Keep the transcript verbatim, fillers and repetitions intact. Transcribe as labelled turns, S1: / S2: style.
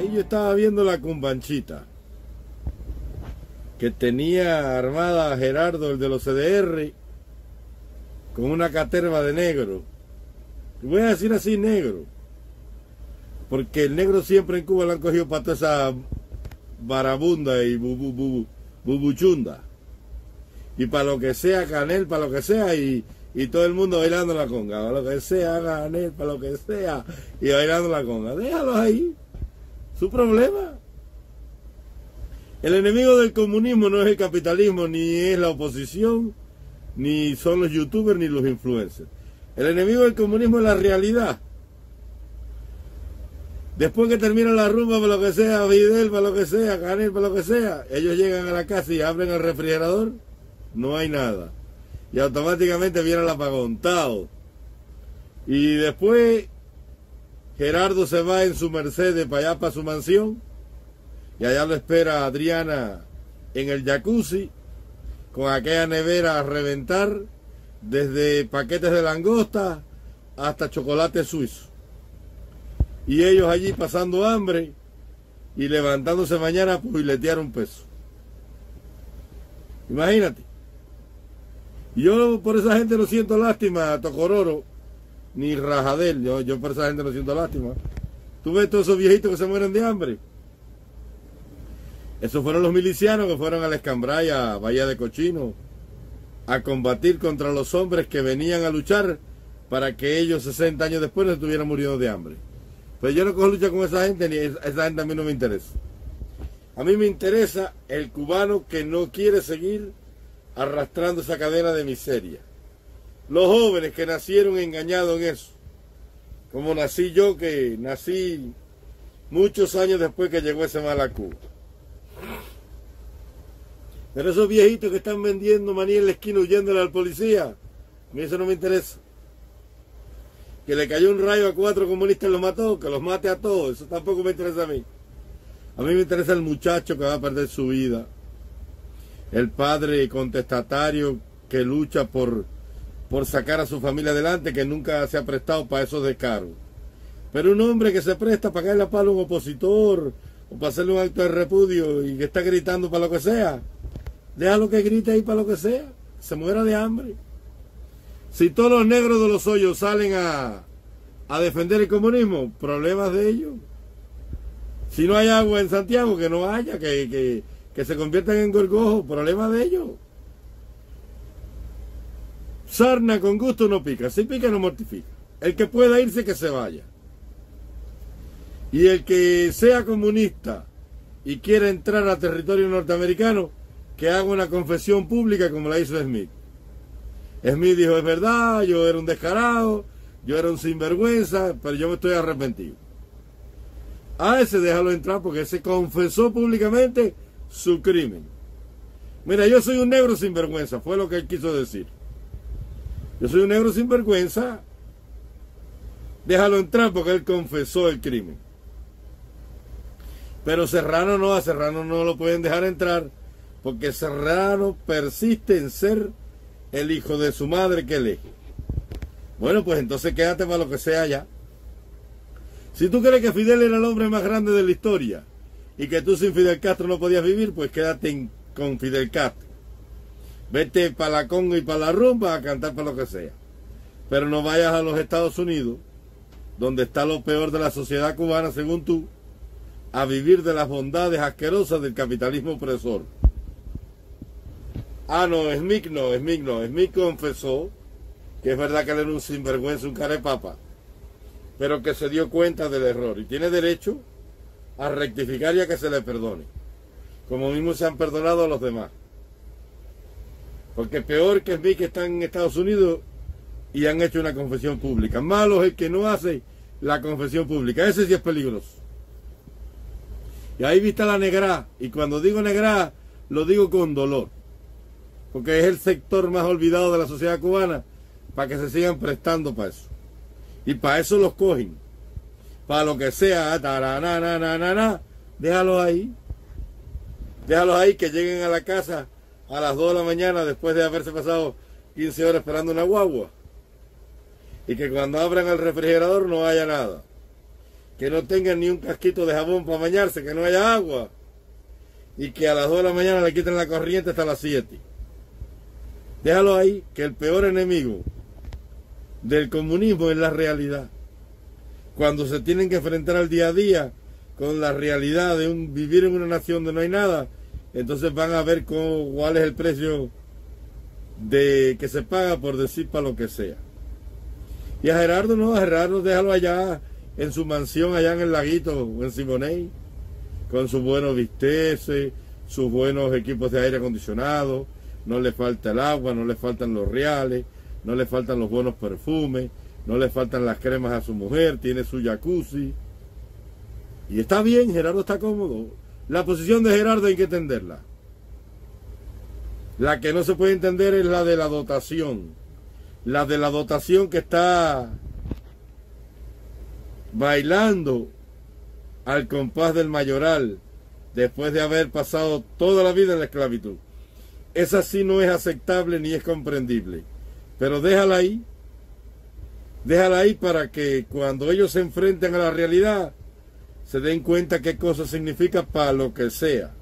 S1: Ahí yo estaba viendo la cumbanchita que tenía armada a Gerardo, el de los C D R, con una caterva de negro. Y voy a decir así negro, porque el negro siempre en Cuba lo han cogido para toda esa barabunda y bubu, bubu, bubuchunda. Y para lo que sea, Canel, para lo que sea, y, y todo el mundo bailando la conga. Para lo que sea, Canel, para lo que sea, y bailando la conga. Déjalos ahí. Su problema. El enemigo del comunismo no es el capitalismo, ni es la oposición, ni son los youtubers, ni los influencers. El enemigo del comunismo es la realidad. Después que termina la rumba, para lo que sea, Fidel, para lo que sea, Canel, para lo que sea, ellos llegan a la casa y abren el refrigerador, no hay nada. Y automáticamente viene el apagón, tao. Y después Gerardo se va en su Mercedes para allá, para su mansión, y allá lo espera Adriana en el jacuzzi, con aquella nevera a reventar, desde paquetes de langosta hasta chocolate suizo. Y ellos allí pasando hambre y levantándose mañana a pugiletear un peso. Imagínate. Yo por esa gente no siento lástima, Tocororo, ni Rajadel. Yo, yo por esa gente no siento lástima. Tú ves todos esos viejitos que se mueren de hambre. Esos fueron los milicianos que fueron a la Escambray, a Bahía de Cochino, a combatir contra los hombres que venían a luchar para que ellos sesenta años después no estuvieran muriendo de hambre. Pues yo no cojo lucha con esa gente, ni esa gente a mí no me interesa. A mí me interesa el cubano que no quiere seguir arrastrando esa cadena de miseria. Los jóvenes que nacieron engañados en eso. Como nací yo, que nací muchos años después que llegó ese mal a Cuba. Pero esos viejitos que están vendiendo maní en la esquina huyéndole al policía, a mí eso no me interesa. Que le cayó un rayo a cuatro comunistas y los mató, que los mate a todos, eso tampoco me interesa a mí. A mí me interesa el muchacho que va a perder su vida, el padre contestatario que lucha por, por sacar a su familia adelante, que nunca se ha prestado para esos descargos. Pero un hombre que se presta para caerle a palo a un opositor, o para hacerle un acto de repudio y que está gritando para lo que sea, déjalo que grite ahí para lo que sea, se muera de hambre. Si todos los negros de los hoyos salen a, a defender el comunismo, problemas de ellos. Si no hay agua en Santiago, que no haya, que, que, que se conviertan en gorgojos, problemas de ellos. Sarna con gusto no pica, si pica no mortifica. El que pueda irse, que se vaya. Y el que sea comunista y quiera entrar a territorio norteamericano, que haga una confesión pública como la hizo Smith. Smith dijo, es verdad, yo era un descarado, yo era un sinvergüenza, pero yo me estoy arrepentido. A ese déjalo entrar porque ese confesó públicamente su crimen. Mira, yo soy un negro sinvergüenza, fue lo que él quiso decir. Yo soy un negro sinvergüenza, déjalo entrar porque él confesó el crimen. Pero Serrano no, a Serrano no lo pueden dejar entrar porque Serrano persiste en ser el hijo de su madre que elige. Bueno, pues entonces quédate para lo que sea ya. Si tú crees que Fidel era el hombre más grande de la historia y que tú sin Fidel Castro no podías vivir, pues quédate en, con Fidel Castro. Vete para la conga y para la rumba a cantar para lo que sea. Pero no vayas a los Estados Unidos, donde está lo peor de la sociedad cubana, según tú, a vivir de las bondades asquerosas del capitalismo opresor. Ah, no, Smith no, Smith no. Smith confesó que es verdad que él era un sinvergüenza, un carepapa, pero que se dio cuenta del error y tiene derecho a rectificar y a que se le perdone, como mismo se han perdonado a los demás. Porque peor que Smith, que están en Estados Unidos y han hecho una confesión pública. Malo es el que no hace la confesión pública, ese sí es peligroso. Y ahí viste la negrá, y cuando digo negrá, lo digo con dolor, porque es el sector más olvidado de la sociedad cubana, para que se sigan prestando para eso. Y para eso los cogen. Para lo que sea, tarananana, déjalos ahí. Déjalos ahí que lleguen a la casa a las dos de la mañana después de haberse pasado quince horas esperando una guagua. Y que cuando abran el refrigerador no haya nada. que no tengan ni un casquito de jabón para bañarse, que no haya agua, y que a las dos de la mañana le quiten la corriente hasta las siete. Déjalo ahí, que el peor enemigo del comunismo es la realidad. Cuando se tienen que enfrentar al día a día con la realidad de un, vivir en una nación donde no hay nada, entonces van a ver cómo, cuál es el precio de que se paga por decir para lo que sea. Y a Gerardo no, a Gerardo déjalo allá en su mansión allá en el laguito o en Simonet, con sus buenos bisteces, sus buenos equipos de aire acondicionado, no le falta el agua, no le faltan los reales, no le faltan los buenos perfumes, no le faltan las cremas a su mujer, tiene su jacuzzi. Y está bien, Gerardo está cómodo. La posición de Gerardo hay que entenderla. La que no se puede entender es la de la dotación. La de la dotación que está bailando al compás del mayoral después de haber pasado toda la vida en la esclavitud. Esa sí no es aceptable ni es comprendible. Pero déjala ahí. Déjala ahí para que cuando ellos se enfrenten a la realidad se den cuenta qué cosa significa para lo que sea.